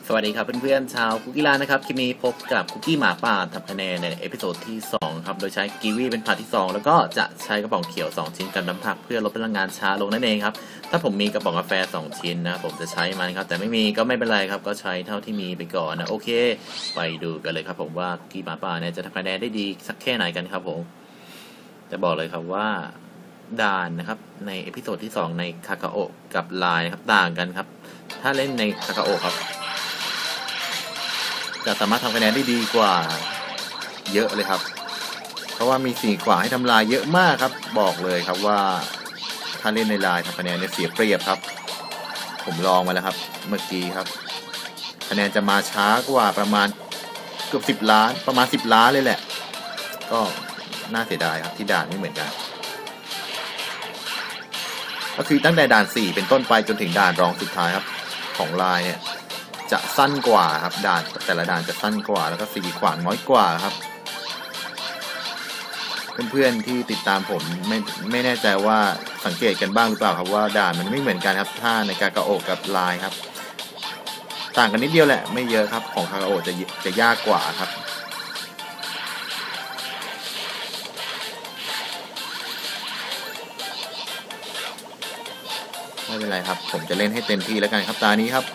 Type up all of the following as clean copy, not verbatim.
สวัสดีครับเพื่อนๆชาวคุกกี้ร้านนะครับคลิปนี้พบกับคุกกี้หมาป่าทำคะแนนในเอพิโซดที่2ครับโดยใช้กีวีเป็นผัดที่2แล้วก็จะใช้กระป๋องเขียว2ชิ้นกันน้ำผักเพื่อลดพลังงานช้าลงนั่นเองครับถ้าผมมีกระป๋องกาแฟ2ชิ้นนะผมจะใช้มันครับแต่ไม่มีก็ไม่เป็นไรครับก็ใช้เท่าที่มีไปก่อนนะโอเคไปดูกันเลยครับผมว่าคุกกี้หมาป่าเนี่ยจะทำคะแนนได้ดีสักแค่ไหนกันครับผมจะบอกเลยครับว่าด่านนะครับในเอพิโซดที่2ในคาคาโอะกับไลน์ครับต่างกันครับถ้าเล่นในคาคาโอะครับจะสามารถทำคะแนนได้ดีกว่าเยอะเลยครับเพราะว่ามีสิ่งขวางให้ทำลายเยอะมากครับบอกเลยครับว่าถ้าเล่นในไลน์ทำคะแนนเนี่ยเสียเปรียบครับผมลองมาแล้วครับเมื่อกี้ครับคะแนนจะมาช้ากว่าประมาณเกือบ10 ล้านประมาณ10 ล้านเลยแหละก็น่าเสียดายครับที่ด่านไม่เหมือนกันก็คือตั้งแต่ด่าน4เป็นต้นไปจนถึงด่านรองสุดท้ายครับของไลน์เนี่ยจะสั้นกว่าครับด่านแต่ละด่านจะสั้นกว่าแล้วก็สีขวางน้อยกว่าครับเพื่อนๆที่ติดตามผมไม่แน่ใจว่าสังเกตกันบ้างหรือเปล่าครับว่าด่านมันไม่เหมือนกันครับถ้าในกากาโอะกับไลน์ครับต่างกันนิดเดียวแหละไม่เยอะครับของกากาโอะจะยากกว่าครับไม่เป็นไรครับผมจะเล่นให้เต็มที่แล้วกันครับตานี้ครับ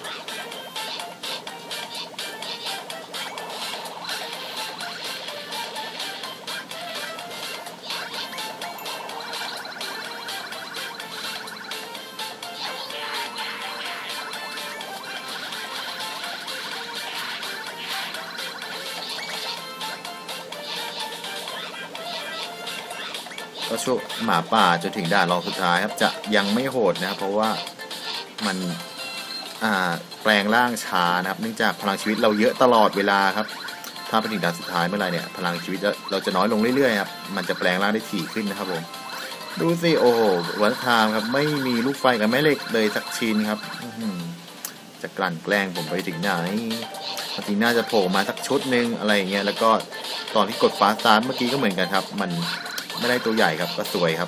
ก็ช่วงหมาป่าจนถึงด่านรองสุดท้ายครับจะยังไม่โหดนะครับเพราะว่ามันแปลงร่างช้านะครับเนื่องจากพลังชีวิตเราเยอะตลอดเวลาครับถ้าไปถึงด่านสุดท้ายเมื่อไรเนี่ยพลังชีวิตเราจะน้อยลงเรื่อยๆครับมันจะแปลงร่างได้ถี่ขึ้นนะครับผมดูสิโอ้โหวันทามครับไม่มีลูกไฟกับแม่เหล็กเลยสักชิ้นครับจะกลั่นแกล้งผมไปถึงไหนบางทีน่าจะโผล่มาสักชุดหนึ่งอะไรอย่างเงี้ยแล้วก็ตอนที่กดฟาสต์สตาร์ทเมื่อกี้ก็เหมือนกันครับมันไม่ได้ตัวใหญ่ครับก็สวยครับ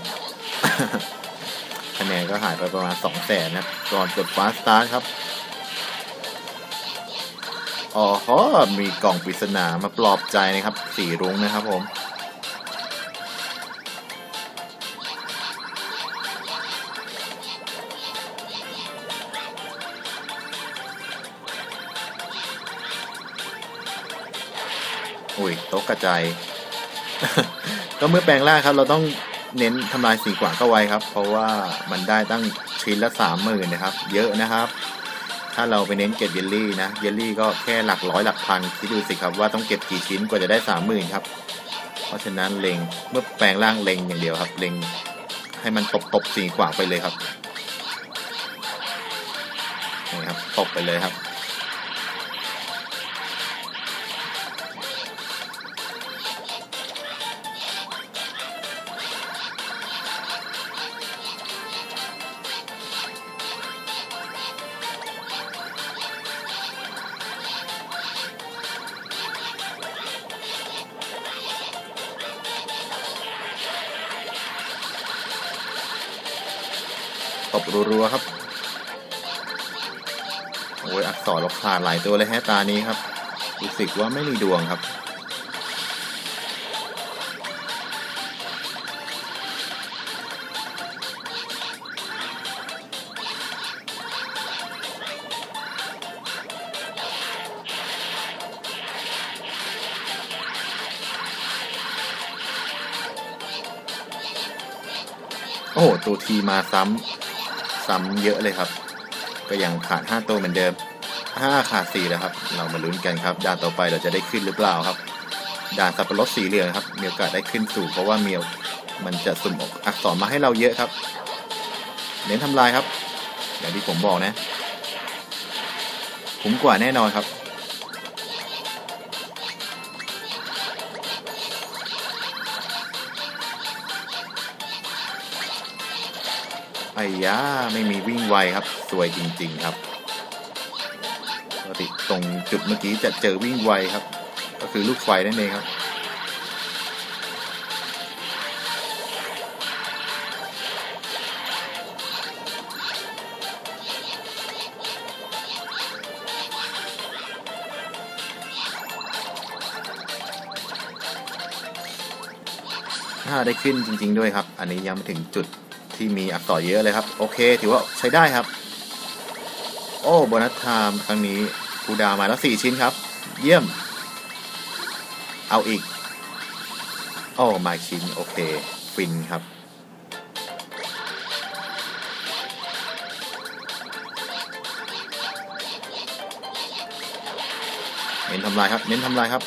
คะแนนก็หายไปประมาณ200,000นะก่อนกดฟาสต์สตาร์ทครับอ๋อมีกล่องปริศนามาปลอบใจนะครับสีรุ้งนะครับผมอุ้ยโต๊ะกระจาย ก็เมื่อแปลงร่างครับเราต้องเน้นทำลายสิ่งขวางเข้าไว้ครับเพราะว่ามันได้ตั้งชิ้นละ30,000นะครับเยอะนะครับถ้าเราไปเน้นเก็บเยลลี่นะเยลลี่ก็แค่หลักร้อยหลักพันคิดดูสิครับว่าต้องเก็บกี่ชิ้นกว่าจะได้30,000ครับเพราะฉะนั้นเล็งเมื่อแปลงร่างเล็งอย่างเดียวครับเล็งให้มันตบสิ่งขวางไปเลยครับนี่ครับตบไปเลยครับตบรัวๆครับโอ้ยอักษรเราขาดหลายตัวเลยแฮะตานี้ครับรู้สึกว่าไม่มีดวงครับโอ้ตัวทีมาซ้ำเยอะเลยครับก็ยังขาด5ตัวเหมือนเดิมขาด4แล้วครับเรามาลุ้นกันครับด่านต่อไปเราจะได้ขึ้นหรือเปล่าครับด่านสับปะรดสีเหลืองครับมีโอกาสได้ขึ้นสูงเพราะว่ามันจะสุ่มอักษรมาให้เราเยอะครับเน้นทำลายครับอย่างที่ผมบอกนะคุ้มกว่าแน่นอนครับไอ้ยาไม่มีวิ่งไวครับสวยจริงๆครับปกติตรงจุดเมื่อกี้จะเจอวิ่งไวครับก็คือลูกไฟนั่นเองครับได้ขึ้นจริงๆด้วยครับอันนี้ยังไม่ถึงจุดที่มีอักษรเยอะเลยครับโอเคถือว่าใช้ได้ครับโอ้โบนัสไทม์ครั้งนี้กูดาวมาแล้ว4ชิ้นครับเยี่ยมเอาอีกโอ้มาชิ้นโอเคฟินครับเน้นทำลายครับเน้นทำลายครับ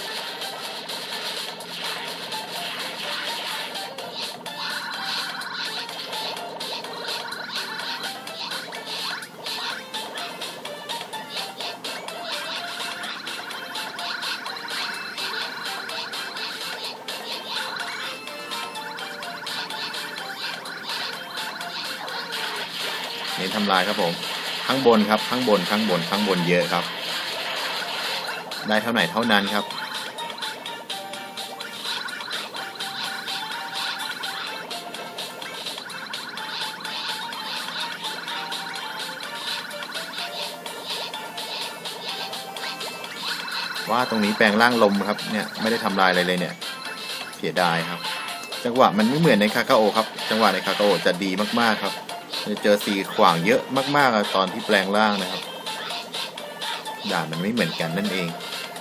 เน้นทำลายครับผมข้างบนครับข้างบนเยอะครับได้เท่าไหร่เท่านั้นครับว่าตรงนี้แปลงร่างลมครับเนี่ยไม่ได้ทำลายอะไรเลยเนี่ยเสียดายครับจังหวะมันไม่เหมือนในคาคาโอครับจังหวะในคาคาโอจะดีมากๆครับจะเจอสีขวางเยอะมากๆตอนที่แปลงร่างนะครับด่านมันไม่เหมือนกันนั่นเอง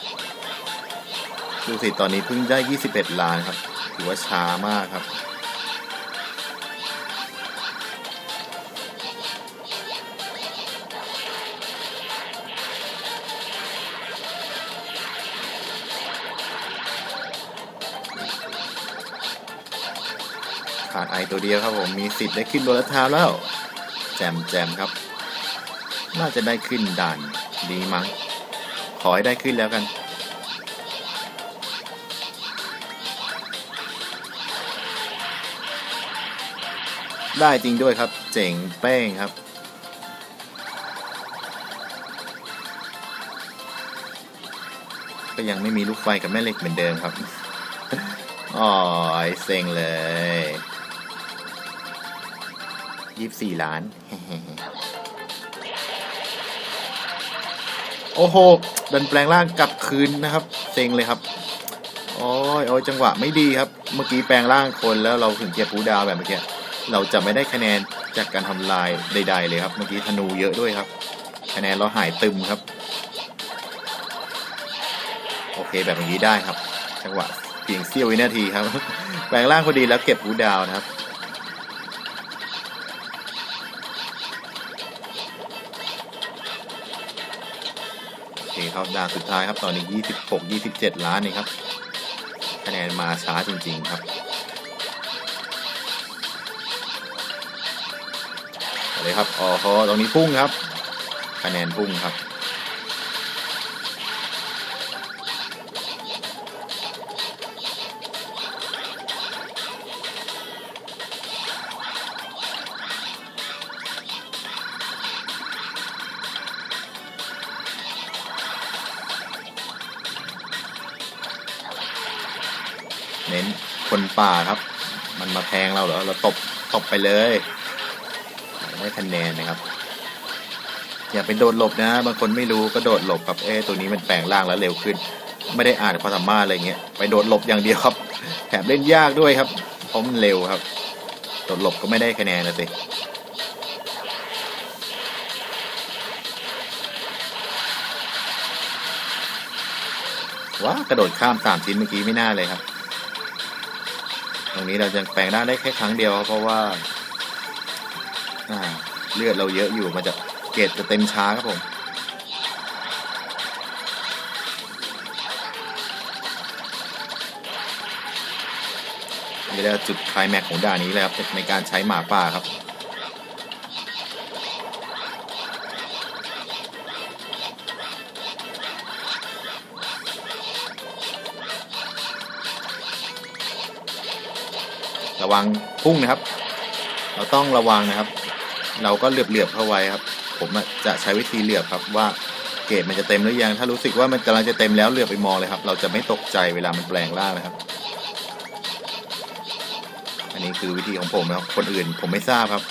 ดูสิตอนนี้เพิ่งได้21 ล้านครับถือว่าช้ามากครับขาดไอตัวเดียวครับผมมีสิทธิ์ได้ขึ้นโรลเท้าแล้วแจมครับน่าจะได้ขึ้นด่านดีมั้งขอให้ได้ขึ้นแล้วกันได้จริงด้วยครับเจ๋งแป้งครับก็ยังไม่มีลูกไฟกับแม่เหล็กเหมือนเดิมครับอ๋อเซ็งเลย24 ล้านโอ้โหดันแปลงร่างกลับคืนนะครับเซ็งเลยครับโอ้ยจังหวะไม่ดีครับเมื่อกี้แปลงร่างคนแล้วเราถึงเก็บผู้ดาวแบบเมื่อกี้เราจะไม่ได้คะแนนจากการทำลายใดๆเลยครับเมื่อกี้ธนูเยอะด้วยครับคะแนนเราหายตึมครับโอเคแบบนี้ได้ครับจังหวะเพียงเสี้ยววินาทีครับแปลงร่างพอดีแล้วเก็บผู้ดาวนะครับโอเคครับด่านสุดท้ายครับตอนนี้26-27 ล้านนี่ครับคะแนนมาช้าจริงๆครับเลยครับอ๋อตรงนี้พุ่งครับคะแนนพุ่งครับเน้นคนป่าครับมันมาแทงเราเหรอเราตบไปเลยได้คะแนนนะครับอย่าไปโดดหลบนะบางคนไม่รู้ก็โดดหลบครับตัวนี้มันแปลงร่างแล้วเร็วขึ้นไม่ได้อ่านความสามารถอะไรเงี้ยไปโดดหลบอย่างเดียวครับแถมเล่นยากด้วยครับเพราะมันเร็วครับโดดหลบก็ไม่ได้คะแนนนะสิว้ากระโดดข้าม3 ชิ้นเมื่อกี้ไม่น่าเลยครับตรงนี้เราจะแปลงร่างได้แค่ครั้งเดียวเพราะว่าเลือดเราเยอะอยู่มันจะเกรดจะเต็มช้าครับผมนี่แหละจุดไคลแม็กซ์ของด่านนี้เลยครับในการใช้หมาป่าครับระวังพุ่งนะครับเราต้องระวังนะครับเราก็เหลือบเข้าไว้ครับผมจะใช้วิธีเหลือบครับว่าเกรดมันจะเต็มหรือยังถ้ารู้สึกว่ามันกำลังจะเต็มแล้วเหลือบไปมองเลยครับเราจะไม่ตกใจเวลามันแปลงร่างนะครับอันนี้คือวิธีของผมนะครับคนอื่นผมไม่ทราบครับ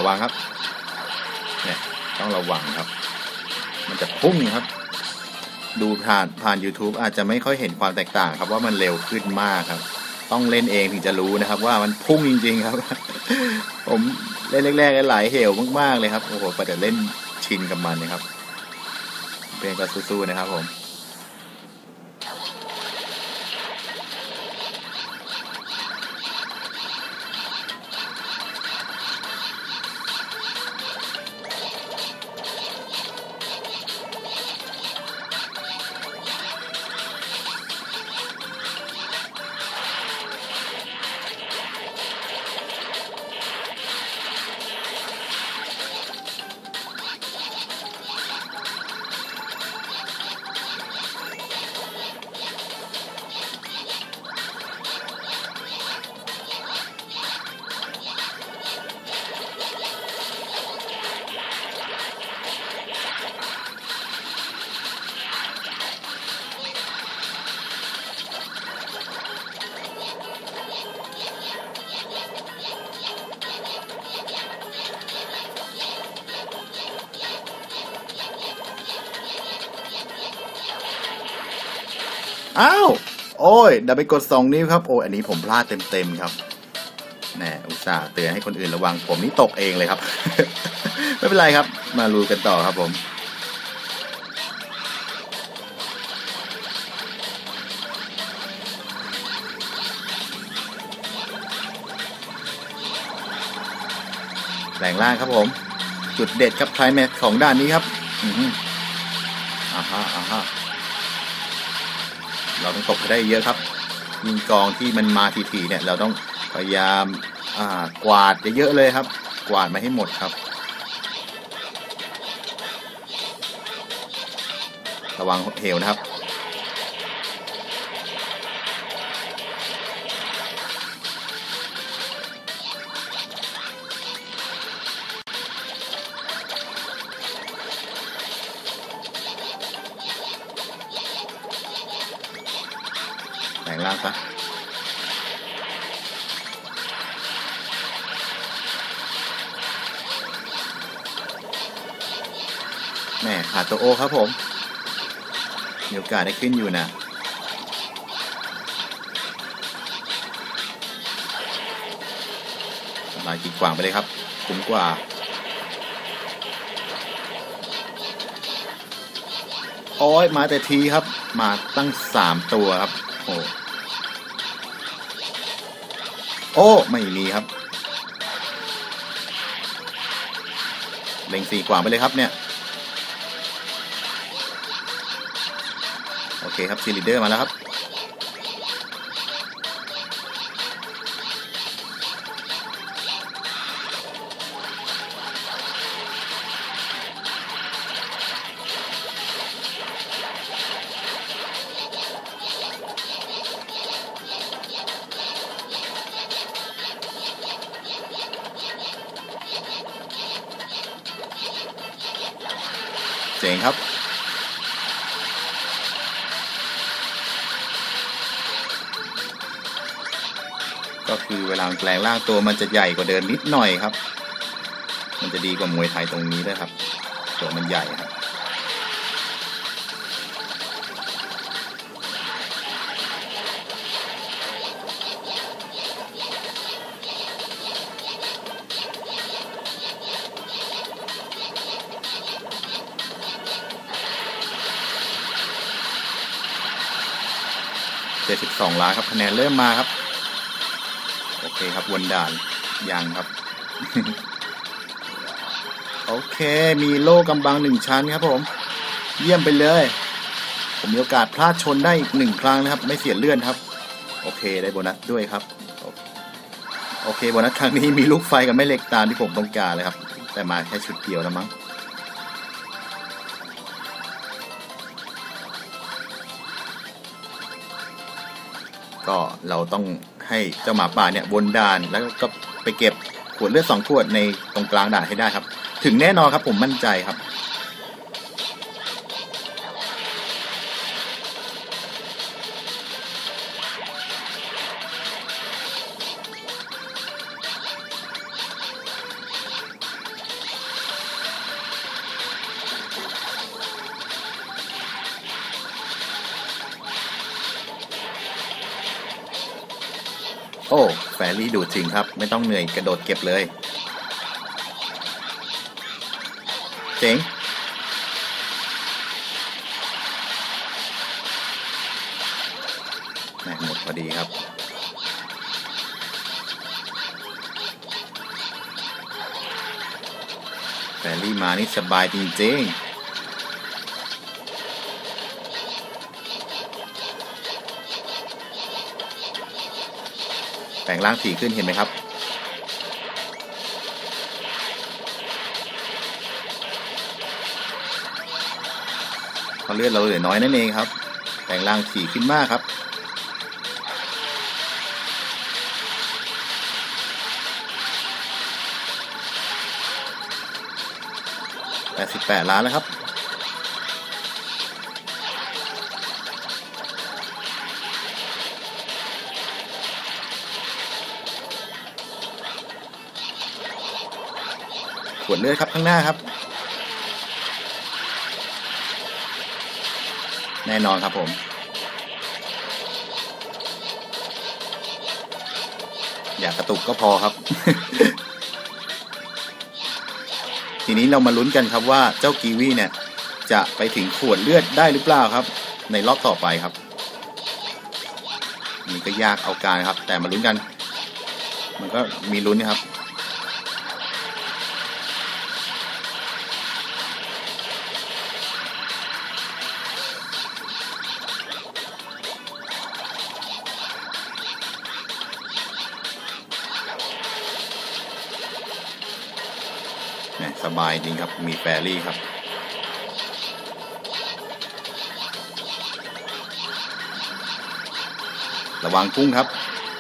วังครับเนี่ยต้องระวังครับมันจะพุ่งครับดูผ่าน YouTube อาจจะไม่ค่อยเห็นความแตกต่างครับว่ามันเร็วขึ้นมากครับต้องเล่นเองถึงจะรู้นะครับว่ามันพุ่งจริงๆครับ ผมเล่นแรกๆหลายเหวมากๆเลยครับโอ้โหกว่าจะเล่นชินกับมันนะครับเป็นก็สู้ๆนะครับผมอ้าวโอ้ยดับไปกด2 นิ้วครับโอ้อันนี้ผมพลาดเต็มครับแหมอุตส่าห์เตือนให้คนอื่นระวังผมนี่ตกเองเลยครับ ไม่เป็นไรครับมาลุยกันต่อครับผมแหล่งล่างครับผมจุดเด็ดครับไคลแม็กซ์ของด้านนี้ครับอ่าฮะเราต้องตกให้ได้เยอะครับยิงกองที่มันมาทีๆเนี่ยเราต้องพยายามกวาดเยอะๆเลยครับกวาดมาให้หมดครับระวังเหวนะครับแหล่งล่างซะแม่ขาดตัวโอครับผมมีโอกาสได้ขึ้นอยู่นะลายกีดขวางไปเลยครับคุ้มกว่าโอ้ยมาแต่ทีครับมาตั้ง3 ตัวครับโอ้ไม่มีครับเล็ง4 กว่าไปเลยครับเนี่ยโอเคครับซีลีเดอร์มาแล้วครับเจ๋งครับก็คือเวลาแปลงร่างตัวมันจะใหญ่กว่าเดิมนิดหน่อยครับมันจะดีกว่ามวยไทยตรงนี้ด้วยครับตัวมันใหญ่ครับ72 ล้านครับคะแนนเริ่มมาครับโอเคครับวนด่านยังครับ โอเคมีโล่กำบัง1 ชั้นครับผมเยี่ยมไปเลยผมมีโอกาสพลาดชนได้อีก1 ครั้งนะครับไม่เสียเลื่อนครับโอเคได้โบนัสด้วยครับโอเคโบนัสครั้งนี้มีลูกไฟกับแม่เหล็กตามที่ผมต้องการเลยครับแต่มาแค่ชุดเดียวแล้วมั้งก็เราต้องให้เจ้าหมาป่าเนี่ยวนด่านแล้วก็ไปเก็บขวดเลือด2 ขวดในตรงกลางด่านให้ได้ครับถึงแน่นอนครับผมมั่นใจครับโอ้แฟรี่ดูดจริงครับไม่ต้องเหนื่อยกระโดดเก็บเลยเจ๋งหมดพอดีครับแฟรี่มานี่สบายจริงๆแปลงร่างถี่ขึ้นเห็นไหมครับเพราะเลือดเราเหลือน้อยนั่นเองครับแปลงร่างถี่ขึ้นมากครับ88 ล้านแล้วครับขวดเลือดครับข้างหน้าครับแน่นอนครับผมอยากกระตุกก็พอครับ ทีนี้เรามาลุ้นกันครับว่าเจ้ากีวีเนี่ยจะไปถึงขวดเลือดได้หรือเปล่าครับในรอบต่อไปครับนี่ก็ยากเอาการครับแต่มาลุ้นกันมันก็มีลุ้นนะครับสบายจริงครับมีแฟรี่ครับระวังกุ้งครับ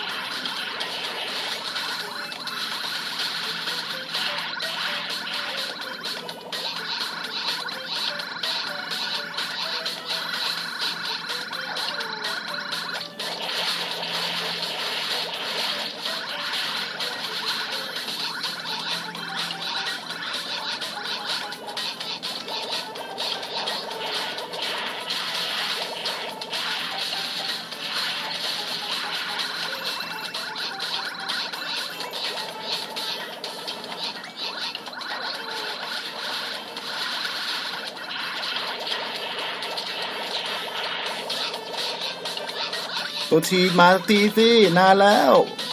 ตัวทีมาตีสินานแล้ว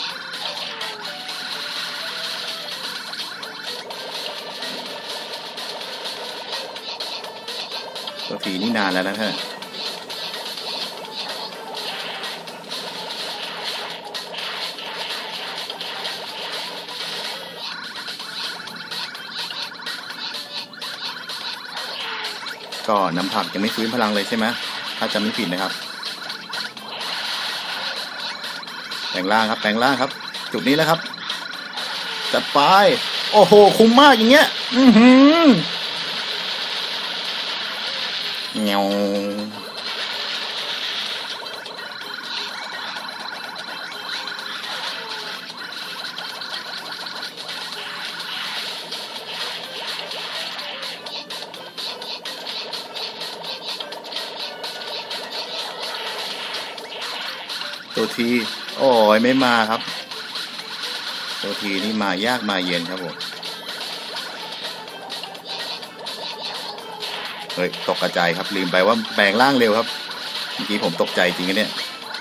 ตัวทีนี่นานแล้วนะฮะก็น้ำผักยังไม่ฟื้นพลังเลยใช่ไหมถ้าจำไม่ผิดนะครับแปลงร่างครับแปลงร่างครับจุดนี้แล้วครับจัดไปโอ้โหคุ้มมากอย่างเงี้ยเงี้ยวตัวทีโอ้ยไม่มาครับตัวทีนี่มายากมาเย็นครับผมเฮ้ยตกกระจายครับลืมไปว่าแปลงร่างเร็วครับเมื่อกี้ผมตกใจจริงๆเนี่ย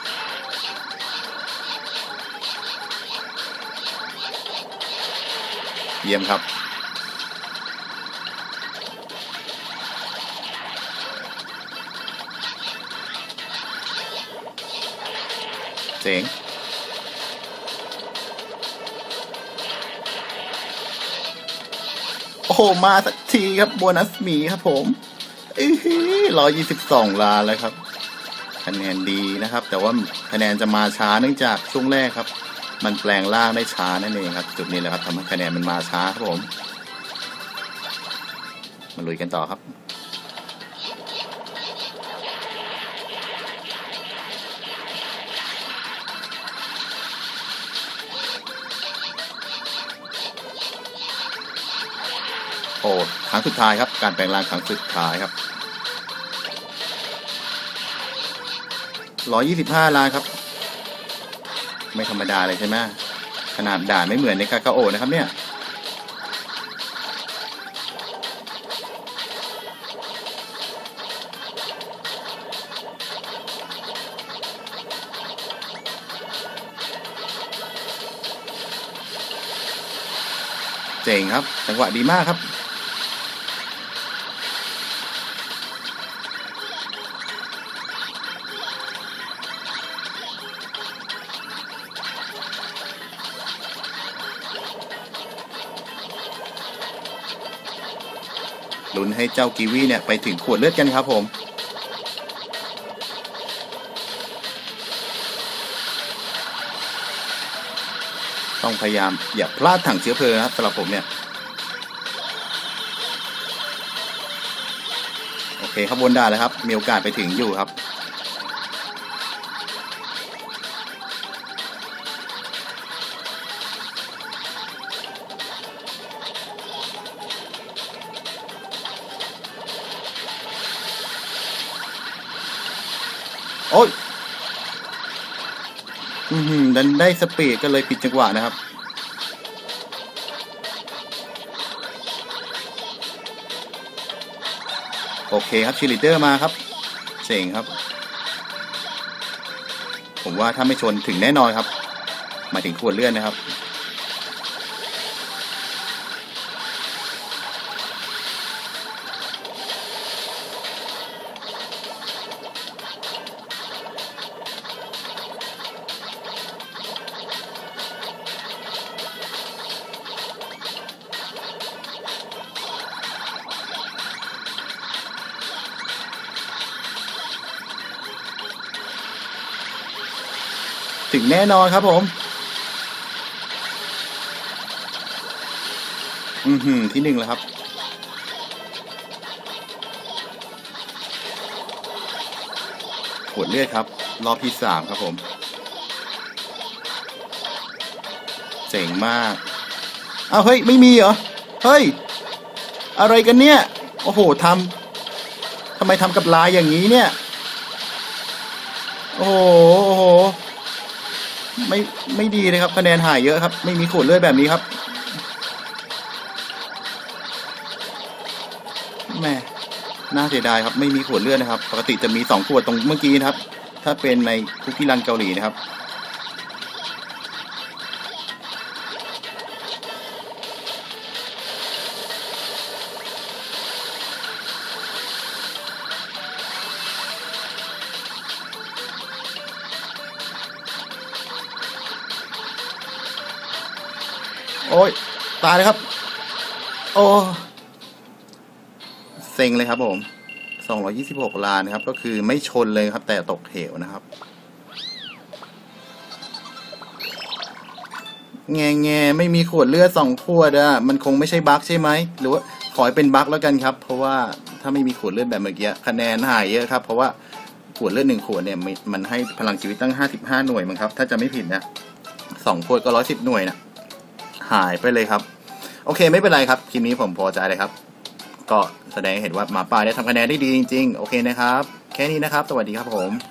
เยี่ยมครับเจ๋งโอ้โหมาสักทีครับโบนัสหมีครับผม122 ล้านแล้วครับคะแนนดีนะครับแต่ว่าคะแนนจะมาช้าเนื่องจากช่วงแรกครับมันแปลงร่างได้ช้านั่นเองครับจุดนี้แหละครับทำให้คะแนนมันมาช้าครับผมมาลุยกันต่อครับโอ้ครั้งสุดท้ายครับการแปลงร่างครั้งสุดท้ายครับ125 ล้านครับไม่ธรรมดาเลยใช่ไหมขนาดด่านไม่เหมือนในกากาโอนะครับเนี่ยเจ๋งครับจังหวะดีมากครับลุ้นให้เจ้ากีวีเนี่ยไปถึงขวดเลือดกันครับผมต้องพยายามอย่าพลาดถังเชื้อเพลิงนะครับสำหรับผมเนี่ยโอเคครับวนได้แล้วครับมีโอกาสไปถึงอยู่ครับโอ้ยดันได้สปีดก็เลยผิดจังหวะนะครับโอเคครับชีลิเดอร์มาครับเจ๋งครับผมว่าถ้าไม่ชนถึงแน่นอนครับหมายถึงขวดเลื่อนนะครับถึงแน่นอนครับผมที่1แล้วครับขวดเลือดครับรอบที่3ครับผมเจ๋งมากอ้าวเฮ้ยไม่มีเหรอเฮ้ยอะไรกันเนี่ยโอ้โหทำไมทำกับลายอย่างนี้เนี่ยโอ้โหไม่ดีเลยครับคะแนนหายเยอะครับไม่มีขวดเลือดแบบนี้ครับแม่น่าเสียดายครับไม่มีขวดเลือดนะครับปกติจะมี2ขวดตรงเมื่อกี้นะครับถ้าเป็นในคุกกี้รันเกาหลีนะครับโอ้ยตายเลยครับโอ้เซ็งเลยครับผม226 ล้านนะครับก็คือไม่ชนเลยครับแต่ตกเหวนะครับแงไม่มีขวดเลือด2 ขวดอ่ะมันคงไม่ใช่บั๊กใช่ไหมหรือว่าขอให้เป็นบั๊กแล้วกันครับเพราะว่าถ้าไม่มีขวดเลือดแบบเมื่อกี้คะแนนหายเยอะครับเพราะว่าขวดเลือด1 ขวดเนี่ยมันให้พลังชีวิตตั้ง55 หน่วยมั้งครับถ้าจะไม่ผิดนะ2 ขวดก็110 หน่วยนะหายไปเลยครับโอเคไม่เป็นไรครับคลิปนี้ผมพอใจเลยครับก็แสดงให้เห็นว่าหมาป่าได้ทำคะแนนได้ดีจริงๆโอเคนะครับแค่นี้นะครับสวัสดีครับผม